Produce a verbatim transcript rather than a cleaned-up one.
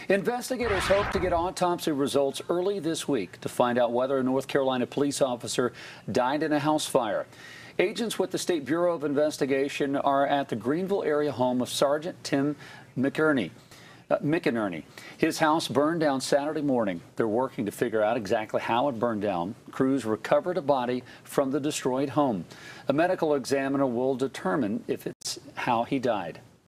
Investigators hope to get autopsy results early this week to find out whether a North Carolina police officer died in a house fire. Agents with the State Bureau of Investigation are at the Greenville area home of Sergeant Tim McInerney. Uh, McInerney. His house burned down Saturday morning. They're working to figure out exactly how it burned down. Crews recovered a body from the destroyed home. A medical examiner will determine if it's how he died.